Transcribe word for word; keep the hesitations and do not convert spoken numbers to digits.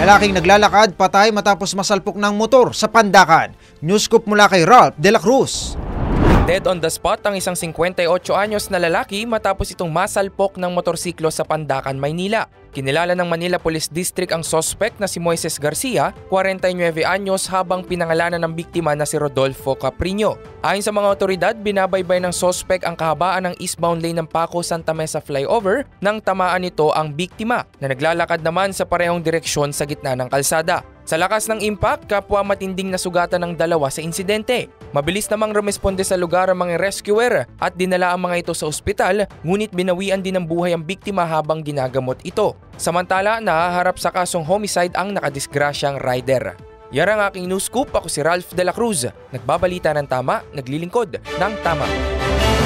Lalaking naglalakad patay matapos masalpok ng motor sa Pandacan. Newscoop mula kay Ralph De La Cruz. Dead on the spot ang isang fifty-eight anyos na lalaki matapos itong masalpok ng motorsiklo sa Pandacan, Maynila. Kinilala ng Manila Police District ang suspect na si Moises Garcia, forty-nine anyos, habang pinangalanan ng biktima na si Rodolfo Capriño. Ayon sa mga otoridad, binabaybay ng suspect ang kahabaan ng eastbound lane ng Paco Santa Mesa flyover nang tamaan nito ang biktima na naglalakad naman sa parehong direksyon sa gitna ng kalsada. Sa lakas ng impact, kapwa matinding nasugatan ng dalawa sa insidente. Mabilis namang rumesponde sa lugar ang mga rescuer at dinala ang mga ito sa ospital, ngunit binawian din ng buhay ang biktima habang ginagamot ito. Samantala, nahaharap sa kasong homicide ang nakadisgrasyang rider. Yan ang aking news scoop. Ako si Ralph De La Cruz. Nagbabalita ng tama, naglilingkod ng tama.